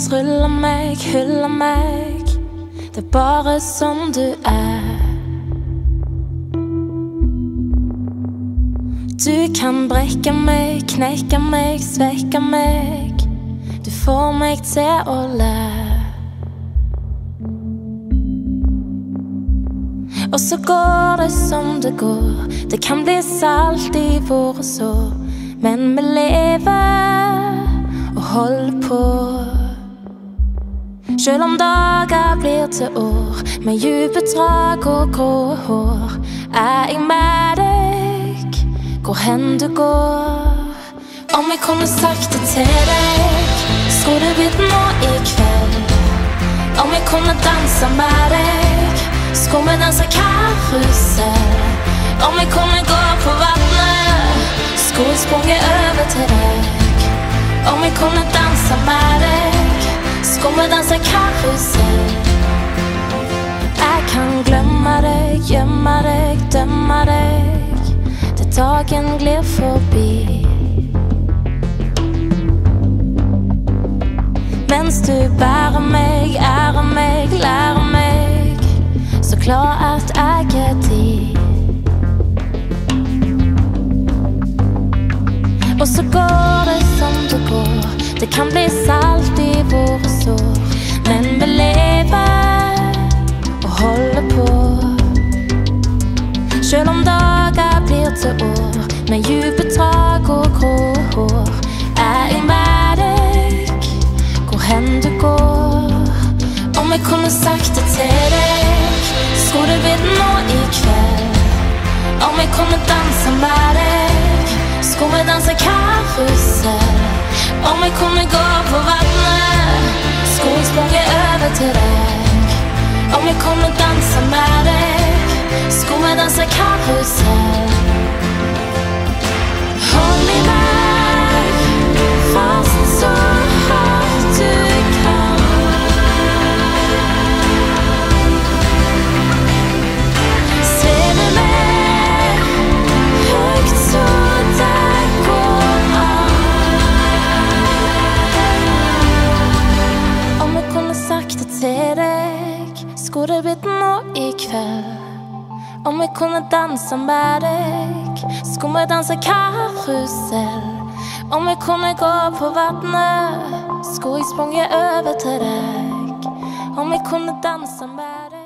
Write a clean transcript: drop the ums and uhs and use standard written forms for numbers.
ruller meg, hyller meg. Det bare sånn du Du kan brekke meg, knekke meg, svekke meg. Du får meg til å Og så går det som det går. Det kan bli salt I våre sår, men vi lever og holder på. Selv om dager blir til år, med dype drag og grå hår, jeg med deg, hvor hen du går. Om jeg kunne sagt det til deg, skulle det blitt nå I kveld. Om jeg kunne danse med deg, skulle vi danse karusell. Om jeg kunne gå på vannet, skulle jeg sprunget over til deg. Om jeg kunne danse med deg, skulle vi danse karusell. Jeg kan glemme deg, gjemme deg, dømme deg, til dagen glir forbi. Mens du bærer meg, ærer meg, lærer meg, så klar at jeg din. Og så går det som det går. Det kan bli salt I våre sår, men vi lever og holder på. Selv om dager blir til år, med dype drag og grå hår, jeg med deg, hvor hen du går. Om jeg kunne sagt det til deg, skulle det blitt nå I kveld. Om jeg kunne danse med deg, skulle vi danse karusell. Om jeg kunne gå på vannet, skulle jeg sprunget over til deg. Om jeg kunne danse med deg, skulle vi danse karusell. Hold I meg, fast så hardt du kan. Sveve meg, høyt så det går an. Om jeg kunne sagt det til deg, skulle det blitt nå I kveld. Om jeg kunne danse med deg, skulle vi danse karusell. Om jeg kunne gå på vannet, skulle jeg sprunget over til deg. Om jeg kunne danse med deg.